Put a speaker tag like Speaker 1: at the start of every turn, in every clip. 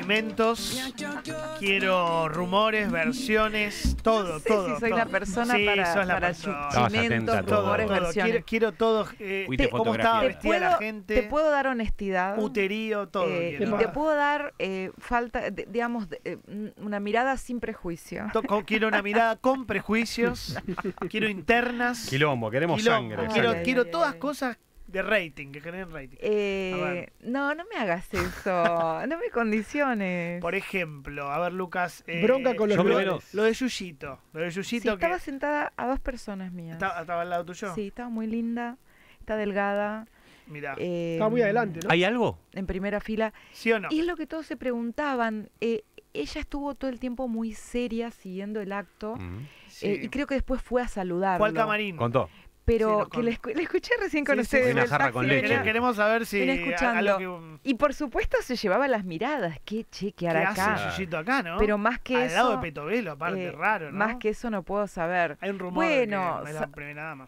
Speaker 1: experimentos, quiero rumores, versiones, todo,
Speaker 2: No sé
Speaker 1: todo.
Speaker 2: si soy
Speaker 1: todo.
Speaker 2: la persona
Speaker 1: Sí,
Speaker 2: para,
Speaker 1: sos la
Speaker 2: para
Speaker 1: persona.
Speaker 3: Estabas
Speaker 2: chimentos,
Speaker 3: atenta a todo.
Speaker 2: rumores,
Speaker 1: Todo.
Speaker 2: versiones.
Speaker 1: Quiero todo.
Speaker 3: Fuiste
Speaker 1: ¿Cómo estaba
Speaker 3: fotografía.
Speaker 1: vestida la gente?
Speaker 2: Te puedo dar honestidad.
Speaker 1: Puterío, todo.
Speaker 2: Y
Speaker 1: quiero.
Speaker 2: te puedo dar digamos, una mirada sin prejuicio.
Speaker 1: Quiero una mirada con prejuicios, quiero internas.
Speaker 3: Quilombo, queremos
Speaker 1: Quilombo.
Speaker 3: sangre.
Speaker 1: Quiero,
Speaker 2: Ay,
Speaker 1: quiero
Speaker 2: ay,
Speaker 1: todas
Speaker 2: ay.
Speaker 1: cosas de rating, que generen rating. A ver.
Speaker 2: No me hagas eso. No me condiciones.
Speaker 1: Por ejemplo, a ver, Lucas.
Speaker 4: Bronca con los
Speaker 3: yo
Speaker 4: lugares.
Speaker 3: primero-
Speaker 1: Lo de Yuyito. Lo de
Speaker 2: Sí,
Speaker 1: Yuyito que
Speaker 2: estaba sentada a 2 personas mías.
Speaker 1: estaba al lado tuyo.
Speaker 2: Sí, estaba muy linda. Está delgada.
Speaker 1: Mirá.
Speaker 4: Estaba muy adelante, ¿no?
Speaker 3: ¿Hay algo?
Speaker 2: En primera fila.
Speaker 1: ¿Sí o no?
Speaker 2: Y es lo que todos se preguntaban. Ella estuvo todo el tiempo muy seria siguiendo el acto.
Speaker 1: Sí.
Speaker 2: Y creo que después fue a saludarlo.
Speaker 1: Fue al camarín.
Speaker 3: Contó.
Speaker 2: Pero
Speaker 1: Sí, nos
Speaker 2: que le escuché recién con
Speaker 1: Sí, sí,
Speaker 2: ustedes.
Speaker 1: sí.
Speaker 2: en
Speaker 3: Una
Speaker 2: el
Speaker 3: jarra
Speaker 2: taxi,
Speaker 3: con
Speaker 2: venía-
Speaker 3: leche.
Speaker 1: Queremos saber si
Speaker 2: Venía escuchando.
Speaker 1: que,
Speaker 2: Y por supuesto se llevaba las miradas. ¿Qué
Speaker 1: ¿qué
Speaker 2: hará
Speaker 1: hace
Speaker 2: acá?
Speaker 1: Yuyito acá, no?
Speaker 2: Pero más que
Speaker 1: al
Speaker 2: eso.
Speaker 1: lado de Petovelo, aparte, raro, ¿no?
Speaker 2: Más que eso no puedo saber.
Speaker 1: Hay un rumor de
Speaker 2: Bueno,
Speaker 1: que es la primera dama.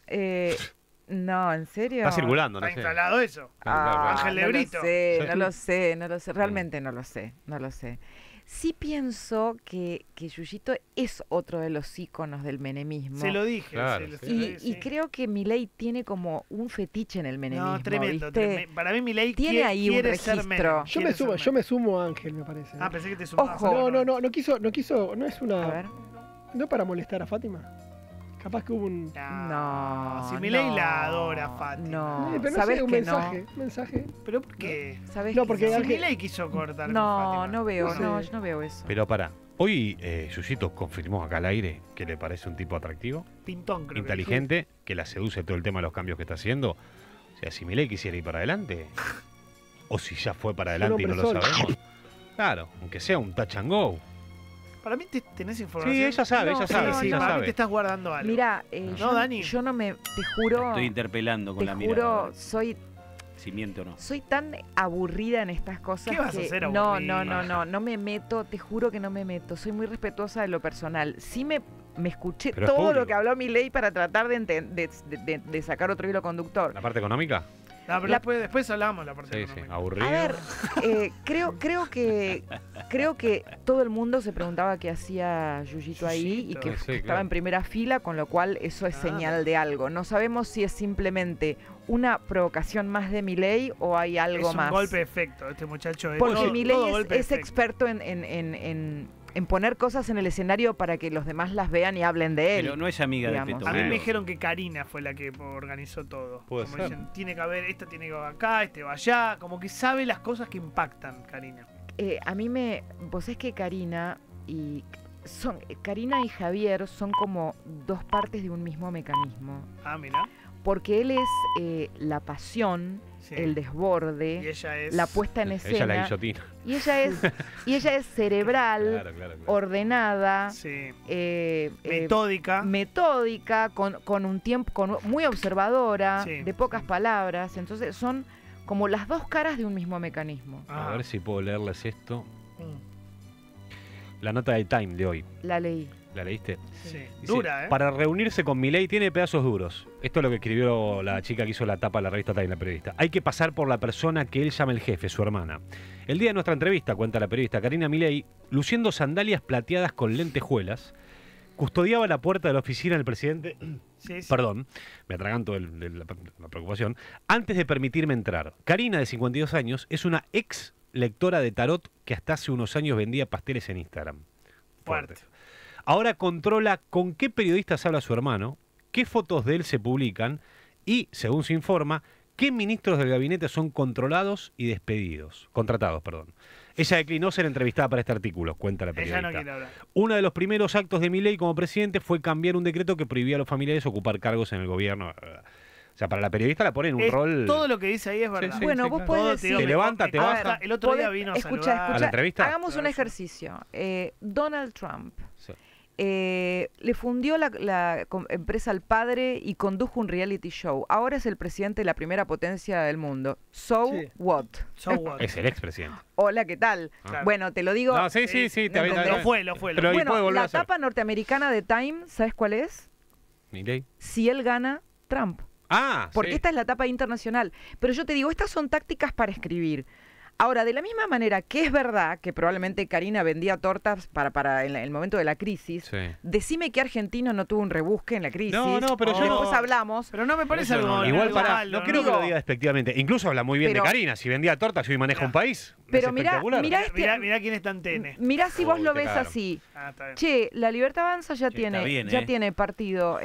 Speaker 2: no, ¿en serio?
Speaker 3: Está circulando, no
Speaker 1: ¿Está
Speaker 3: sé.
Speaker 1: instalado eso?
Speaker 2: Ah,
Speaker 1: Ángel
Speaker 2: no
Speaker 1: Lebrito.
Speaker 2: lo sé,
Speaker 3: Sí.
Speaker 2: no lo sé, realmente no lo sé. Sí pienso que Yuyito es otro de los íconos del menemismo.
Speaker 1: Se lo dije.
Speaker 3: Claro,
Speaker 1: se
Speaker 3: sí.
Speaker 1: lo
Speaker 2: Y,
Speaker 1: dije,
Speaker 2: y
Speaker 1: sí.
Speaker 2: creo que Milei tiene como un fetiche en el menemismo.
Speaker 1: No, tremendo.
Speaker 2: ¿viste?
Speaker 1: Para mí Milei
Speaker 2: Tiene ahí un
Speaker 1: quiere ser
Speaker 2: registro.
Speaker 1: Menem,
Speaker 4: Yo
Speaker 1: quiere ser
Speaker 4: yo
Speaker 1: Menem.
Speaker 4: me sumo a Ángel, me parece.
Speaker 1: Ah, pensé que te sumabas.
Speaker 2: Ojo.
Speaker 4: No quiso, no es
Speaker 2: A
Speaker 4: una.
Speaker 2: ver.
Speaker 4: No para molestar a Fátima. Capaz que hubo un.
Speaker 2: No.
Speaker 1: Si Milei
Speaker 2: no,
Speaker 1: la adora, Fátima.
Speaker 2: No,
Speaker 4: pero no
Speaker 2: ¿sabes
Speaker 4: sé, un
Speaker 2: que
Speaker 4: mensaje. Un mensaje.
Speaker 1: ¿Pero por qué?
Speaker 2: no? ¿Sabes
Speaker 4: No,
Speaker 2: que
Speaker 4: porque
Speaker 1: Si
Speaker 4: Ángel-
Speaker 1: Milei quiso cortar con
Speaker 2: No,
Speaker 1: Fátima.
Speaker 2: no veo,
Speaker 4: No sé.
Speaker 2: no, yo no veo eso.
Speaker 3: Pero pará. Hoy Yuyito confirmó acá al aire que le parece un tipo atractivo,
Speaker 1: Pintón, creo
Speaker 3: inteligente, que la seduce todo el tema de los cambios que está haciendo. O sea, si Milei quisiera ir para adelante, o si ya fue para
Speaker 4: Es un
Speaker 3: adelante y no
Speaker 4: hombre
Speaker 3: lo
Speaker 4: solo.
Speaker 3: sabemos. Claro, aunque sea un touch and go.
Speaker 1: que. Para mí tenés información.
Speaker 3: Sí, ella sabe,
Speaker 2: No,
Speaker 3: ella
Speaker 2: sí,
Speaker 3: sabe,
Speaker 2: sí,
Speaker 3: ella
Speaker 1: para mí
Speaker 3: sabe.
Speaker 1: te estás guardando algo.
Speaker 2: Mira,
Speaker 1: ¿No, Dani?
Speaker 2: yo no me, te juro,
Speaker 5: Estoy interpelando con
Speaker 2: te
Speaker 5: la
Speaker 2: juro,
Speaker 5: mirada.
Speaker 2: soy
Speaker 5: Si miento o no.
Speaker 2: tan aburrida en estas cosas
Speaker 1: ¿Qué vas a
Speaker 2: que
Speaker 1: hacer
Speaker 2: no
Speaker 1: aburrida?
Speaker 2: me meto, te juro que no me meto, soy muy respetuosa de lo personal. Sí me escuché
Speaker 3: Pero es
Speaker 2: todo lo
Speaker 3: público.
Speaker 2: que habló Milei para tratar de sacar otro hilo conductor.
Speaker 3: ¿La parte económica?
Speaker 1: No, pero después hablamos la parte
Speaker 3: Sí, sí,
Speaker 1: económica.
Speaker 3: aburrido.
Speaker 2: A ver, creo que todo el mundo se preguntaba qué hacía Yuyito ahí y
Speaker 1: Yuyito.
Speaker 2: que,
Speaker 3: Sí,
Speaker 2: que estaba
Speaker 3: claro.
Speaker 2: en primera fila, con lo cual eso es
Speaker 1: Ah.
Speaker 2: señal de algo. No sabemos si es simplemente una provocación más de Milei o hay algo
Speaker 1: Es un
Speaker 2: más.
Speaker 1: golpe de efecto. Este muchacho es
Speaker 2: Porque
Speaker 1: todo
Speaker 2: Milei
Speaker 1: golpe de
Speaker 2: es
Speaker 1: efecto.
Speaker 2: experto en poner cosas en el escenario para que los demás las vean y hablen de él.
Speaker 5: Pero no es amiga de
Speaker 2: digamos.
Speaker 5: Peto.
Speaker 1: A mí
Speaker 3: Sí.
Speaker 1: me dijeron que Karina fue la que organizó todo.
Speaker 3: Puede
Speaker 1: Como
Speaker 3: ser.
Speaker 1: dicen, tiene que haber, esta tiene que haber acá, este va allá. Como que sabe las cosas que impactan, Karina.
Speaker 2: Vos es que Karina y Javier son como dos partes de un mismo mecanismo.
Speaker 1: Ah, mira.
Speaker 2: Porque él es la pasión,
Speaker 1: Sí.
Speaker 2: el desborde,
Speaker 1: Y ella es.
Speaker 2: la puesta en
Speaker 3: Ella la
Speaker 2: escena.
Speaker 3: guillotina.
Speaker 2: Y ella es cerebral,
Speaker 3: Claro, claro, claro.
Speaker 2: ordenada,
Speaker 1: Sí.
Speaker 2: metódica,
Speaker 1: Metódica.
Speaker 2: con un tiempo, muy observadora,
Speaker 1: Sí.
Speaker 2: de pocas palabras. Entonces son como las dos caras de un mismo mecanismo.
Speaker 3: A
Speaker 1: Ah.
Speaker 3: ver si puedo leerles esto.
Speaker 1: Mm,
Speaker 3: La nota del Time de hoy.
Speaker 2: La leí.
Speaker 3: ¿La leíste?
Speaker 1: sí.
Speaker 3: Dice,
Speaker 1: Dura, ¿eh?
Speaker 3: Para reunirse con Milei tiene pedazos duros. Esto es lo que escribió la chica que hizo la tapa de la revista Time, la periodista. Hay que pasar por la persona que él llama el jefe, su hermana. El día de nuestra entrevista, cuenta la periodista Karina Milei, luciendo sandalias plateadas con lentejuelas, custodiaba la puerta de la oficina del presidente.
Speaker 1: Sí, sí.
Speaker 3: Perdón, me atraganto de la preocupación. Antes de permitirme entrar. Karina, de 52 años, es una ex lectora de tarot que hasta hace unos años vendía pasteles en Instagram.
Speaker 1: Fuerte.
Speaker 3: Ahora controla con qué periodistas habla su hermano, qué fotos de él se publican y, según se informa, qué ministros del gabinete son contratados. Ella declinó ser entrevistada para este artículo, cuenta la
Speaker 1: Ella
Speaker 3: periodista.
Speaker 1: no quiere hablar.
Speaker 3: Uno de los primeros actos de Milei como presidente fue cambiar un decreto que prohibía a los familiares ocupar cargos en el gobierno. O sea, para la periodista la pone en un rol...
Speaker 1: Todo lo que dice ahí es verdad.
Speaker 3: sí,
Speaker 2: Bueno, vos
Speaker 3: claro.
Speaker 2: podés
Speaker 1: Todo,
Speaker 2: decir...
Speaker 1: digo,
Speaker 3: Te
Speaker 1: me-
Speaker 3: levanta,
Speaker 1: me-
Speaker 3: te
Speaker 1: a
Speaker 3: baja.
Speaker 1: ver, el otro día
Speaker 2: podés-
Speaker 1: vino a
Speaker 2: escucha,
Speaker 1: saludar.
Speaker 3: ¿A la entrevista?
Speaker 2: Hagamos un
Speaker 1: Claro, sí.
Speaker 2: ejercicio. Donald Trump
Speaker 3: Sí.
Speaker 2: le fundió la empresa al padre y condujo un reality show. Ahora es el presidente de la primera potencia del mundo. So
Speaker 4: Sí.
Speaker 2: what?
Speaker 1: So what?
Speaker 3: Es el expresidente.
Speaker 2: Hola, ¿qué tal?
Speaker 1: Claro.
Speaker 2: Bueno, te lo digo.
Speaker 3: No, sí, te
Speaker 2: ¿me entendés?
Speaker 1: Lo fue, lo fue.
Speaker 3: Pero ahí puede
Speaker 2: Bueno,
Speaker 3: volver a
Speaker 2: la
Speaker 3: ser.
Speaker 2: tapa norteamericana de Time, ¿sabes cuál es?
Speaker 3: Milei.
Speaker 2: Si él gana, Trump.
Speaker 3: Ah,
Speaker 2: Porque
Speaker 3: sí.
Speaker 2: esta es la etapa internacional. Pero yo te digo, estas son tácticas para escribir. Ahora, de la misma manera que es verdad que probablemente Karina vendía tortas para el momento de la crisis,
Speaker 3: Sí.
Speaker 2: decime que argentino no tuvo un rebusque en la crisis.
Speaker 3: No, pero yo
Speaker 2: después
Speaker 3: no-
Speaker 2: hablamos.
Speaker 1: Pero no me parece
Speaker 5: Eso
Speaker 1: algo.
Speaker 5: no,
Speaker 3: Igual
Speaker 1: algo
Speaker 3: para,
Speaker 1: malo,
Speaker 3: no creo que
Speaker 2: Digo-
Speaker 3: lo diga despectivamente. Incluso habla muy bien
Speaker 2: Pero-
Speaker 3: de Karina. Si vendía tortas y hoy maneja un país.
Speaker 2: Pero
Speaker 3: es
Speaker 2: mirá,
Speaker 3: espectacular.
Speaker 2: mirá
Speaker 1: Mirá quién está en TN.
Speaker 2: Mirá si vos
Speaker 3: Uy,
Speaker 2: lo
Speaker 3: te
Speaker 2: ves
Speaker 3: cagaron.
Speaker 2: así.
Speaker 1: Ah, está bien.
Speaker 2: Che, la Libertad Avanza ya
Speaker 5: Che, está bien,
Speaker 2: ya
Speaker 5: ¿eh?
Speaker 2: tiene partido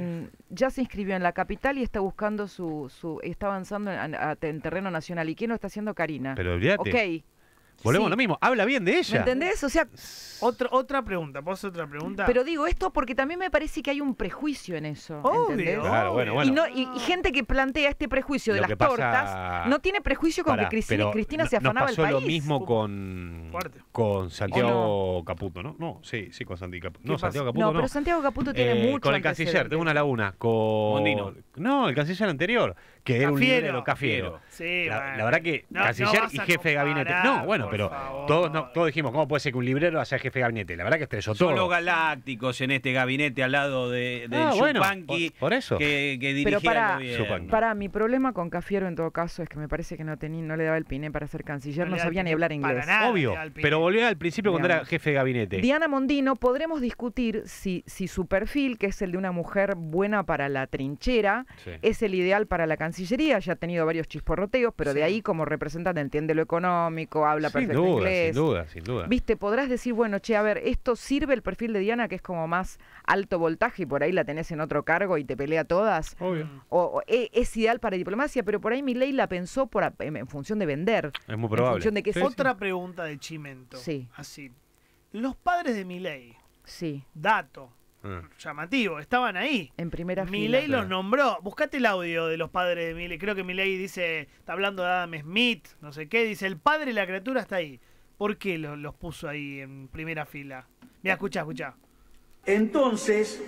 Speaker 2: ya se inscribió en la capital y está buscando está avanzando en terreno nacional. ¿Y quién lo está haciendo? Karina.
Speaker 3: Pero olvídate.
Speaker 2: Ok.
Speaker 3: Volvemos
Speaker 2: Sí.
Speaker 3: a lo mismo. Habla bien de
Speaker 2: ¿Me
Speaker 3: ella.
Speaker 2: entendés? O sea,
Speaker 1: Otra pregunta. ¿Puedo hacer otra pregunta?
Speaker 2: pero digo esto porque también me parece que hay un prejuicio en eso.
Speaker 1: Obvio.
Speaker 2: ¿entendés?
Speaker 3: Claro, bueno,
Speaker 1: obvio.
Speaker 3: bueno.
Speaker 2: Y gente que plantea este prejuicio de
Speaker 3: Lo
Speaker 2: las
Speaker 3: que pasa-
Speaker 2: tortas no tiene prejuicio con
Speaker 3: Pará,
Speaker 2: que
Speaker 3: pero
Speaker 2: Cristina se
Speaker 3: nos
Speaker 2: afanaba el
Speaker 3: pasó
Speaker 2: país.
Speaker 3: lo mismo con
Speaker 1: Fuerte.
Speaker 3: Santiago Caputo, ¿no? No, sí, con Santiago Caputo. No,
Speaker 1: ¿Qué
Speaker 3: Santiago
Speaker 1: pasa?
Speaker 3: Caputo
Speaker 2: No,
Speaker 3: no.
Speaker 2: pero Santiago Caputo tiene mucho
Speaker 3: con el canciller,
Speaker 2: antecedente.
Speaker 3: tengo una laguna. Con
Speaker 5: Mondino.
Speaker 3: No, el canciller anterior, que era un
Speaker 1: Cafiero.
Speaker 3: librero, Cafiero.
Speaker 1: Sí,
Speaker 3: La,
Speaker 1: bueno.
Speaker 3: la verdad que
Speaker 1: No,
Speaker 3: canciller
Speaker 1: no vas
Speaker 3: y
Speaker 1: a
Speaker 3: jefe de gabinete.
Speaker 1: comparar,
Speaker 3: No, bueno,
Speaker 1: por
Speaker 3: pero
Speaker 1: favor.
Speaker 3: todos dijimos, ¿cómo puede ser que un librero sea jefe de gabinete? La verdad que estrelló
Speaker 5: Son
Speaker 3: todo.
Speaker 5: los galácticos en este gabinete al lado de
Speaker 3: Bueno,
Speaker 5: Yupanqui,
Speaker 3: por eso.
Speaker 5: que dirigía
Speaker 2: Pero
Speaker 5: el gobierno.
Speaker 3: Yupanqui.
Speaker 2: Para mi problema con Cafiero en todo caso es que me parece que no le daba el piné para ser canciller,
Speaker 1: No
Speaker 2: no
Speaker 1: le da
Speaker 2: sabía
Speaker 1: el
Speaker 2: ni
Speaker 1: piné
Speaker 2: hablar
Speaker 1: para
Speaker 2: inglés.
Speaker 1: nada.
Speaker 3: Obvio,
Speaker 1: le da el pine.
Speaker 3: pero volvió al principio cuando era
Speaker 2: Digamos.
Speaker 3: jefe de gabinete.
Speaker 2: Diana Mondino, podremos discutir si su perfil, que es el de una mujer buena para la trinchera,
Speaker 3: Sí.
Speaker 2: es el ideal para la Cancillería. Ya ha tenido varios chisporroteos, pero de
Speaker 1: Sí.
Speaker 2: ahí como representante entiende lo económico, habla
Speaker 3: Sin
Speaker 2: perfecto
Speaker 3: duda,
Speaker 2: inglés.
Speaker 3: sin duda.
Speaker 2: Viste, podrás decir, bueno, che, a ver, esto sirve el perfil de Diana, que es como más alto voltaje y por ahí la tenés en otro cargo y te pelea todas.
Speaker 3: Obvio.
Speaker 2: Es ideal para diplomacia, pero por ahí Milei la pensó en función de vender.
Speaker 3: Es muy
Speaker 2: En
Speaker 3: probable.
Speaker 2: función de que
Speaker 3: Sí,
Speaker 1: Otra pregunta de Chimento.
Speaker 2: Sí.
Speaker 1: Así. Los padres de Milei,
Speaker 2: Sí,
Speaker 1: dato
Speaker 3: Ah.
Speaker 1: llamativo, estaban ahí.
Speaker 2: en primera
Speaker 1: Milei
Speaker 2: fila.
Speaker 1: los nombró. Buscate el audio de los padres de Milei. Creo que Milei dice, está hablando de Adam Smith, no sé qué. Dice, el padre de la criatura está ahí. ¿Por qué los puso ahí en primera fila? Mira, escucha.
Speaker 6: Entonces,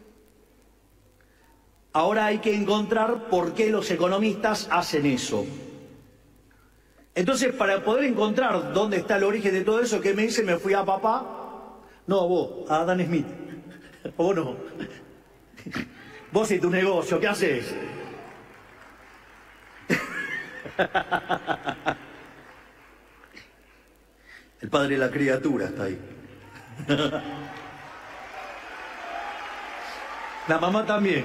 Speaker 6: ahora hay que encontrar por qué los economistas hacen eso. Entonces, para poder encontrar dónde está el origen de todo eso, ¿qué me dice? Me fui a papá. No, vos, a Adam Smith. Vos no. Vos y tu negocio, ¿qué haces? El padre de la criatura está ahí. La mamá también.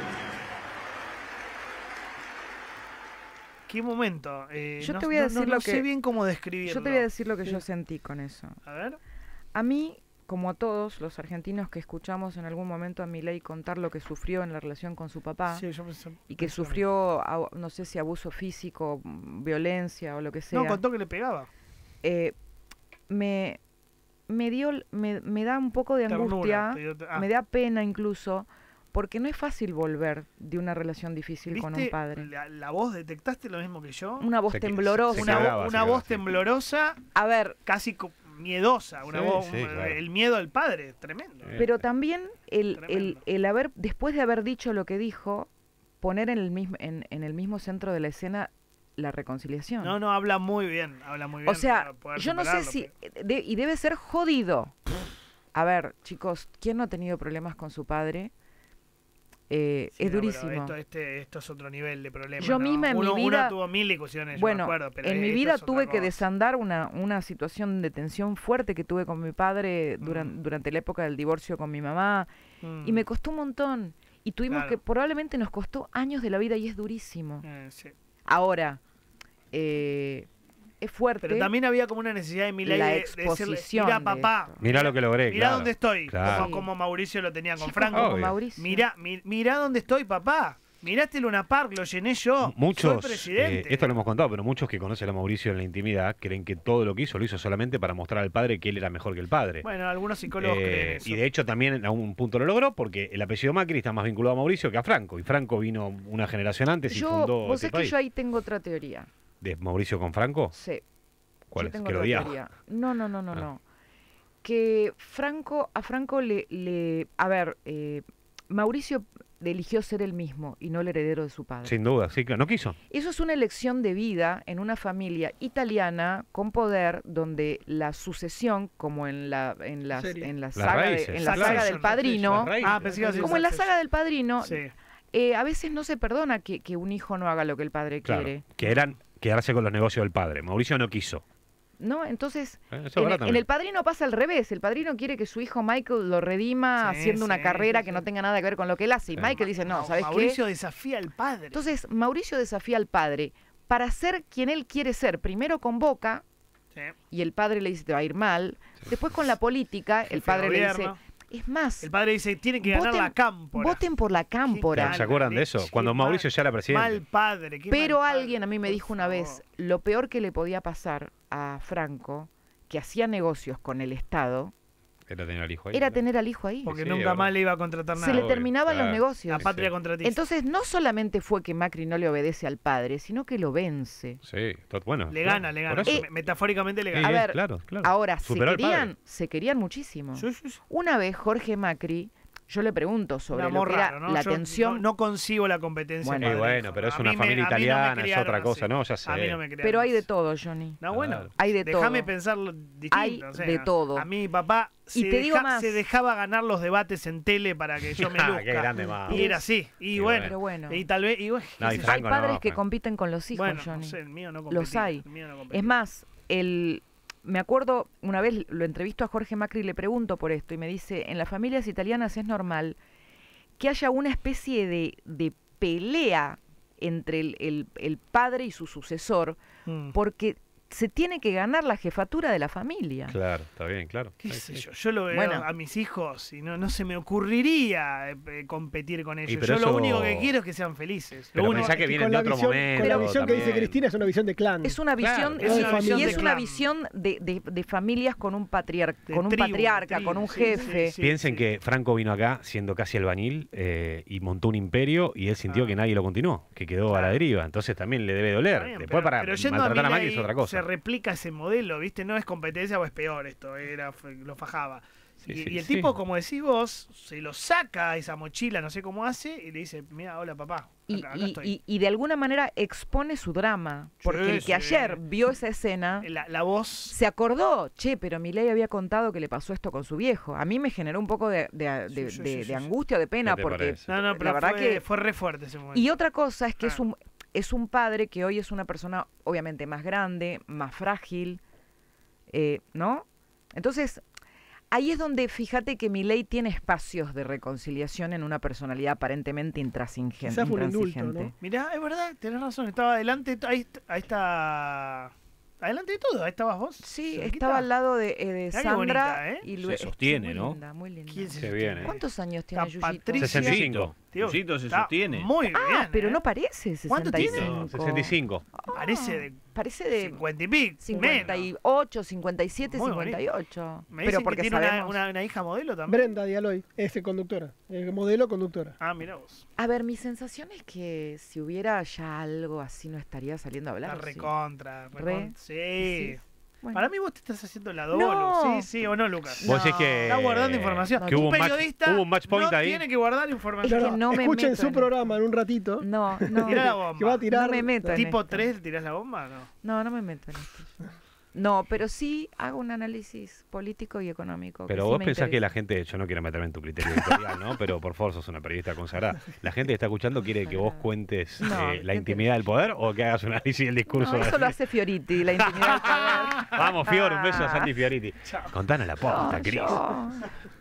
Speaker 1: ¿Qué momento?
Speaker 2: Yo te voy a decir
Speaker 1: no
Speaker 2: lo
Speaker 1: sé
Speaker 2: que-
Speaker 1: bien cómo describirlo.
Speaker 2: Yo te voy a decir lo que yo sentí con eso.
Speaker 1: A ver.
Speaker 2: A mí, como a todos los argentinos que escuchamos en algún momento a Milei contar lo que sufrió en la relación con su papá
Speaker 1: Sí, yo pensé-
Speaker 2: y que
Speaker 1: pensé lo
Speaker 2: sufrió, no sé si abuso físico, violencia o lo que sea,
Speaker 1: mismo. No, contó que le pegaba.
Speaker 2: me da un poco de
Speaker 1: Ternura,
Speaker 2: angustia,
Speaker 1: te dio-
Speaker 2: me da pena incluso, porque no es fácil volver de una relación difícil con un
Speaker 1: ¿Viste
Speaker 2: padre.
Speaker 1: la voz? ¿Detectaste lo mismo que yo?
Speaker 2: Una voz
Speaker 3: Se que-
Speaker 2: temblorosa.
Speaker 3: se
Speaker 1: Una,
Speaker 3: quebraba,
Speaker 1: una
Speaker 3: se quebraba,
Speaker 1: voz
Speaker 3: sí.
Speaker 1: temblorosa,
Speaker 2: A ver,
Speaker 1: casi miedosa. Una
Speaker 3: Sí,
Speaker 1: voz,
Speaker 3: sí, claro.
Speaker 1: el miedo al padre, tremendo.
Speaker 2: pero también
Speaker 1: Tremendo.
Speaker 2: el haber, después de haber dicho lo que dijo, poner en el mismo centro de la escena la reconciliación.
Speaker 1: No, habla muy bien,
Speaker 2: O sea,
Speaker 1: para poder
Speaker 2: yo no sé
Speaker 1: superarlo,
Speaker 2: si...
Speaker 1: pero-
Speaker 2: y debe ser jodido. A ver, chicos, ¿quién no ha tenido problemas con su padre?
Speaker 1: Sí,
Speaker 2: Es
Speaker 1: no, pero
Speaker 2: durísimo.
Speaker 1: esto es otro nivel de problema.
Speaker 2: Yo
Speaker 1: ¿no?
Speaker 2: misma en mi
Speaker 1: Uno
Speaker 2: vida-
Speaker 1: tuvo 1000 discusiones, yo
Speaker 2: Bueno,
Speaker 1: me acuerdo, pero
Speaker 2: en mi
Speaker 1: esto
Speaker 2: vida
Speaker 1: es otra
Speaker 2: tuve que
Speaker 1: cosa.
Speaker 2: desandar una situación de tensión fuerte que tuve con mi padre durante la época del divorcio con mi mamá. Y me costó un montón. Y tuvimos
Speaker 1: Claro.
Speaker 2: que, probablemente nos costó años de la vida y es durísimo.
Speaker 1: Sí.
Speaker 2: Ahora, es fuerte.
Speaker 1: Pero también había como una necesidad de Milei
Speaker 2: La
Speaker 1: de decirle,
Speaker 2: exposición
Speaker 1: mira
Speaker 2: de
Speaker 1: papá,
Speaker 2: esto.
Speaker 3: Mirá lo que logré,
Speaker 1: mirá
Speaker 3: claro.
Speaker 1: dónde estoy,
Speaker 3: Claro.
Speaker 1: como Mauricio lo tenía con
Speaker 2: Chicos,
Speaker 1: Franco.
Speaker 2: como
Speaker 3: Obvio.
Speaker 2: Mauricio.
Speaker 1: Mirá dónde estoy, papá. Mirá este Luna Park, lo llené yo. Soy
Speaker 3: Muchos,
Speaker 1: presidente.
Speaker 3: esto lo hemos contado, pero muchos que conocen a Mauricio en la intimidad creen que todo lo que hizo lo hizo solamente para mostrar al padre que él era mejor que el padre.
Speaker 1: Bueno, algunos psicólogos creen eso.
Speaker 3: Y de hecho también a un punto lo logró porque el apellido Macri está más vinculado a Mauricio que a Franco. Y Franco vino una generación antes y fundó
Speaker 2: Vos
Speaker 3: este
Speaker 2: sabés que
Speaker 3: país.
Speaker 2: yo ahí tengo otra teoría.
Speaker 3: ¿De Mauricio con Franco?
Speaker 2: Sí.
Speaker 3: ¿Cuál
Speaker 2: Yo
Speaker 3: es?
Speaker 2: tengo
Speaker 3: ¿Que lo
Speaker 2: otra
Speaker 3: odiaba?
Speaker 2: teoría. No.
Speaker 3: Ah.
Speaker 2: No. Que a Franco a ver, Mauricio eligió ser el mismo y no el heredero de su padre.
Speaker 3: Sin duda, sí, claro. No quiso.
Speaker 2: Eso es una elección de vida en una familia italiana con poder donde la sucesión, como en la
Speaker 4: Serie.
Speaker 2: saga,
Speaker 3: raíces.
Speaker 2: en la
Speaker 1: Las
Speaker 2: saga
Speaker 1: raíces,
Speaker 2: del Padrino,
Speaker 3: las raíces.
Speaker 1: Ah, pensé que ibas a decir
Speaker 2: como en la
Speaker 1: Succession.
Speaker 2: saga del Padrino,
Speaker 1: Sí.
Speaker 2: a veces no se perdona que un hijo no haga lo que el padre
Speaker 3: Claro,
Speaker 2: quiere.
Speaker 3: que quedarse con los negocios del padre. Mauricio no quiso.
Speaker 2: ¿No? Entonces,
Speaker 3: Eso es
Speaker 2: en
Speaker 3: verdad también.
Speaker 2: El Padrino pasa al revés. El Padrino quiere que su hijo Michael lo redima
Speaker 1: Sí,
Speaker 2: haciendo una
Speaker 1: sí,
Speaker 2: carrera
Speaker 1: sí,
Speaker 2: que
Speaker 1: sí.
Speaker 2: no tenga nada que ver con lo que él hace. Y
Speaker 3: Sí.
Speaker 2: Michael dice, no, ¿sabes
Speaker 1: Mauricio
Speaker 2: qué?
Speaker 1: desafía al padre.
Speaker 2: Entonces, Mauricio desafía al padre para ser quien él quiere ser. Primero con Boca,
Speaker 1: Sí.
Speaker 2: y el padre le dice, te va a ir mal. Después con la política, el
Speaker 1: Jefe de
Speaker 2: padre le dice,
Speaker 1: gobierno.
Speaker 2: es más,
Speaker 1: El padre dice, tiene que ganar
Speaker 2: voten-
Speaker 1: la cámpora.
Speaker 2: voten por la cámpora.
Speaker 1: Qué
Speaker 3: ¿Se acuerdan de eso?
Speaker 1: leche,
Speaker 3: Cuando
Speaker 1: qué
Speaker 3: Mauricio ya era presidente.
Speaker 1: Mal padre. Qué
Speaker 2: Pero
Speaker 1: mal padre,
Speaker 2: alguien a mí me
Speaker 1: por
Speaker 2: dijo una
Speaker 1: favor.
Speaker 2: vez, lo peor que le podía pasar a Franco, que hacía negocios con el Estado,
Speaker 3: Era tener al hijo ahí.
Speaker 2: era
Speaker 3: ¿no?
Speaker 2: tener al hijo ahí.
Speaker 1: Porque
Speaker 3: Sí,
Speaker 1: nunca
Speaker 3: verdad.
Speaker 1: más le iba a contratar nada.
Speaker 2: Se le
Speaker 3: obvio,
Speaker 2: terminaban los
Speaker 3: claro.
Speaker 2: negocios.
Speaker 1: La patria
Speaker 3: Sí.
Speaker 1: contratista.
Speaker 2: Entonces, no solamente fue que Macri no le obedece al padre, sino que lo vence.
Speaker 3: Sí, bueno.
Speaker 1: le
Speaker 3: claro,
Speaker 1: gana, le
Speaker 3: por
Speaker 1: gana.
Speaker 3: eso.
Speaker 1: Metafóricamente le
Speaker 3: Sí,
Speaker 1: gana.
Speaker 2: A ver,
Speaker 3: claro, claro.
Speaker 2: Ahora,
Speaker 3: Superó al padre.
Speaker 2: se querían muchísimo.
Speaker 1: Sí, sí, sí.
Speaker 2: Una vez Jorge Macri, yo le pregunto sobre
Speaker 1: Un
Speaker 2: lo
Speaker 1: amor
Speaker 2: que era
Speaker 1: raro, ¿no?
Speaker 2: la
Speaker 1: Yo
Speaker 2: tensión,
Speaker 1: No concibo la competencia.
Speaker 2: Bueno,
Speaker 3: Y
Speaker 1: padre e
Speaker 3: bueno,
Speaker 1: hijo.
Speaker 3: pero es
Speaker 1: A
Speaker 3: una
Speaker 1: mí me-
Speaker 3: familia
Speaker 1: a mí no me
Speaker 3: italiana, es
Speaker 1: criaron
Speaker 3: otra cosa,
Speaker 1: así.
Speaker 3: ¿no? Ya sé.
Speaker 1: A mí no me criaron
Speaker 2: pero hay de
Speaker 1: así.
Speaker 2: todo, Johnny.
Speaker 1: No, bueno.
Speaker 3: Claro.
Speaker 2: Hay de
Speaker 1: Déjame
Speaker 2: todo.
Speaker 1: pensarlo distinto.
Speaker 2: Hay
Speaker 1: o sea,
Speaker 2: de todo.
Speaker 1: A mi papá
Speaker 2: Y te digo más.
Speaker 1: se dejaba ganar los debates en tele para que yo me
Speaker 3: Ah,
Speaker 1: luzca.
Speaker 3: qué grande, Mau.
Speaker 1: Y era así. Y
Speaker 3: Qué
Speaker 1: bueno.
Speaker 2: Pero bueno.
Speaker 1: Y tal vez. Y bueno,
Speaker 3: No,
Speaker 1: qué
Speaker 3: y
Speaker 1: sé yo.
Speaker 3: Franco
Speaker 2: Hay padres
Speaker 3: no,
Speaker 2: que
Speaker 3: Franco.
Speaker 2: compiten con los hijos,
Speaker 1: Bueno,
Speaker 2: Johnny.
Speaker 1: no sé, el mío no
Speaker 2: Los
Speaker 1: competía,
Speaker 2: hay.
Speaker 1: el mío no competía.
Speaker 2: Es más, me acuerdo, una vez lo entrevisto a Jorge Macri y le pregunto por esto, y me dice, en las familias italianas es normal que haya una especie de pelea entre el padre y su sucesor,
Speaker 1: Mm.
Speaker 2: porque se tiene que ganar la jefatura de la familia.
Speaker 3: Claro, está bien, claro.
Speaker 1: ¿Qué
Speaker 3: Sí,
Speaker 1: sé
Speaker 3: sí.
Speaker 1: yo lo veo
Speaker 2: Bueno.
Speaker 1: a mis hijos y no se me ocurriría competir con ellos.
Speaker 3: pero
Speaker 1: Yo lo
Speaker 3: eso-
Speaker 1: único que quiero es que sean felices. Lo
Speaker 3: Pero
Speaker 1: único.
Speaker 3: pensá que
Speaker 4: Y
Speaker 3: vienen
Speaker 4: con
Speaker 3: de
Speaker 4: la
Speaker 3: otro
Speaker 4: visión,
Speaker 3: momento.
Speaker 4: Con la visión que dice
Speaker 3: también.
Speaker 4: Cristina es una visión de clan.
Speaker 2: Es una visión,
Speaker 1: es una visión
Speaker 2: y
Speaker 1: de
Speaker 2: es una
Speaker 1: clan.
Speaker 2: visión de familias con un,
Speaker 1: De
Speaker 2: con un
Speaker 1: tribu,
Speaker 2: patriarca,
Speaker 1: de
Speaker 2: con un
Speaker 1: tribu, sí,
Speaker 2: jefe.
Speaker 1: sí,
Speaker 3: Piensen
Speaker 1: sí.
Speaker 3: que Franco vino acá siendo casi albañil y montó un imperio y él sintió
Speaker 1: Ah.
Speaker 3: que nadie lo continuó, que quedó a la
Speaker 1: Claro.
Speaker 3: deriva. Entonces también le debe doler.
Speaker 1: Está bien,
Speaker 3: Después para
Speaker 1: pero yendo
Speaker 3: maltratar a Macri
Speaker 1: Milei,
Speaker 3: es otra cosa.
Speaker 1: Se replica ese modelo, ¿viste? No es competencia o es peor esto, lo fajaba.
Speaker 3: Sí,
Speaker 1: y,
Speaker 3: sí,
Speaker 1: y el
Speaker 3: sí.
Speaker 1: tipo, como decís vos, se lo saca esa mochila, no sé cómo hace, y le dice, mira, hola papá, acá estoy.
Speaker 2: Y de alguna manera expone su drama, porque el que
Speaker 1: sí.
Speaker 2: ayer vio esa escena
Speaker 1: La voz,
Speaker 2: se acordó, che, pero Milei había contado que le pasó esto con su viejo. A mí me generó un poco de
Speaker 1: Sí.
Speaker 2: angustia, de pena,
Speaker 3: ¿Qué te
Speaker 2: porque
Speaker 3: parece?
Speaker 1: no, pero
Speaker 2: la verdad
Speaker 1: fue,
Speaker 2: que...
Speaker 1: fue re fuerte ese momento.
Speaker 2: Y otra cosa es que
Speaker 1: Ah.
Speaker 2: es un padre que hoy es una persona obviamente más grande, más frágil, ¿no? Entonces, ahí es donde fíjate que Milei tiene espacios de reconciliación en una personalidad aparentemente intransigente.
Speaker 4: Quizás fue un indulto, ¿no?
Speaker 1: Mirá, es verdad, tenés razón, estaba adelante, ahí está, adelante de todo, ahí estabas vos.
Speaker 2: Sí,
Speaker 1: cerquita.
Speaker 2: estaba al lado de
Speaker 1: qué
Speaker 2: Sandra
Speaker 1: bonita, ¿eh?
Speaker 2: y
Speaker 5: Se
Speaker 2: Luis.
Speaker 5: sostiene,
Speaker 2: muy
Speaker 5: ¿no?
Speaker 2: Linda, muy linda.
Speaker 1: ¿Quién se
Speaker 3: Qué
Speaker 1: sostiene?
Speaker 3: bien,
Speaker 2: ¿Cuántos años tiene
Speaker 1: Está
Speaker 2: Yuyito?
Speaker 1: Patricia.
Speaker 3: 65.
Speaker 1: Tío,
Speaker 5: Yuyito se
Speaker 1: está
Speaker 5: sostiene.
Speaker 1: Muy bien.
Speaker 2: Ah, pero
Speaker 1: ¿eh?
Speaker 2: no parece 65.
Speaker 1: ¿Cuánto tiene?
Speaker 3: No, 65.
Speaker 1: Parece de
Speaker 2: Parece de
Speaker 1: 50 y pico.
Speaker 2: 58, 57,
Speaker 1: Muy bonito.
Speaker 2: 58.
Speaker 1: Me
Speaker 2: Pero
Speaker 1: dicen
Speaker 2: porque
Speaker 1: que tiene
Speaker 2: sabemos...
Speaker 1: una hija modelo también.
Speaker 4: Brenda Dialoy, conductora. Modelo conductora.
Speaker 1: Ah, mira vos.
Speaker 2: A ver, mi sensación es que si hubiera ya algo así no estaría saliendo a
Speaker 1: La
Speaker 2: hablar. ¿sí?
Speaker 1: recontra.
Speaker 2: Re.
Speaker 1: Sí.
Speaker 2: Bueno.
Speaker 1: Para mí vos te estás haciendo la
Speaker 2: No.
Speaker 1: doble. Sí, o no, Lucas.
Speaker 3: Vos decís que...
Speaker 1: Está guardando información.
Speaker 3: que hubo
Speaker 1: un
Speaker 3: un match-
Speaker 1: periodista
Speaker 3: hubo un match point
Speaker 1: no
Speaker 3: ahí.
Speaker 1: tiene que guardar
Speaker 2: Es
Speaker 1: información.
Speaker 2: que no me
Speaker 4: escuchen
Speaker 2: meto
Speaker 4: su
Speaker 2: en
Speaker 4: programa en un ratito.
Speaker 2: No, no.
Speaker 1: Tirá la bomba.
Speaker 4: Que va a tirar.
Speaker 2: No me meto en
Speaker 1: Tipo
Speaker 2: esto.
Speaker 1: 3, tirás la bomba, ¿no?
Speaker 2: No me meto en esto. No, pero sí hago un análisis político y económico.
Speaker 3: Pero
Speaker 2: sí
Speaker 3: vos
Speaker 2: me
Speaker 3: pensás que
Speaker 2: interesa.
Speaker 3: la gente, yo no quiero meterme en tu criterio editorial, ¿no? Pero por favor sos una periodista consagrada. ¿La gente que está escuchando quiere que vos cuentes
Speaker 2: No,
Speaker 3: la
Speaker 2: ¿qué
Speaker 3: intimidad del poder o que hagas un análisis del discurso?
Speaker 2: No, eso lo hace Fioriti, la intimidad del poder.
Speaker 3: Vamos, Fior, un beso a Santi Fioriti. Contanos la posta,
Speaker 2: No,
Speaker 3: Cris.
Speaker 2: yo-